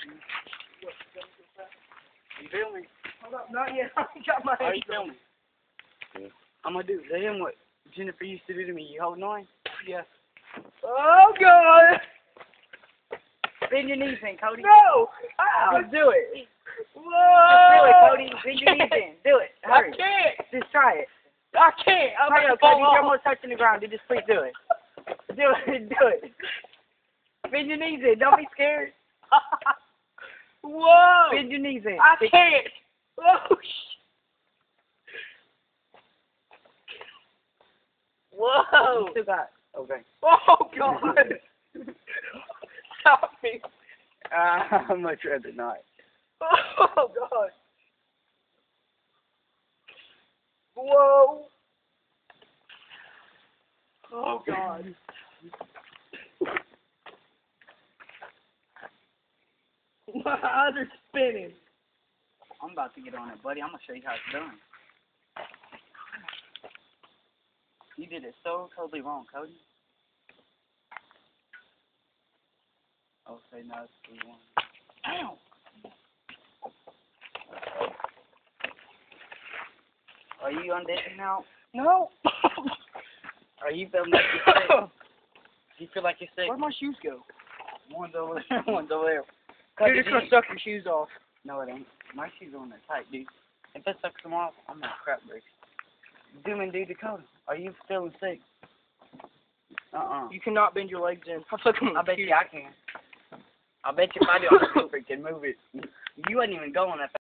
You feel me? Hold up, not yet. I got my Are hands you feel me? Yeah. I'm gonna do to him what Jennifer used to do to me. You holding on? Yeah. Oh, God. Bend your knees in, Cody. No. Ow. Just do it. Whoa. Just do it, Cody. Bend your knees in. Do it. I Hurry. can't. Just try it. I can't. I'm Hurry gonna up, Cody. fall You're off. almost touching the ground. Dude, just please do it. Do it. Do it. Bend your knees in. Don't be scared. Whoa. Bend your knees in. I can't. Oh, Whoa. You still got. Okay. Oh, God. Stop me. I'd much rather not. Oh, God. Whoa. Oh, God. My eyes are spinning. I'm about to get on it, buddy. I'm gonna show you how it's done. You did it so totally wrong, Cody. Oh, say no, it's 3-1. Ow! Are you undead now? No. Are you feeling like you're sick? Do you feel like you're sick? Where'd my shoes go? One's over there. One's over there. Dude, it's gonna suck your shoes off. No, it ain't. My shoes are on there tight, dude. If it sucks them off, I'm gonna crap bricks. Doom and do Dakota. Are you feeling sick? You cannot bend your legs in. I feel like I'm I bet you I can. I bet you if I do, I can freaking move it. You wasn't even going that fast.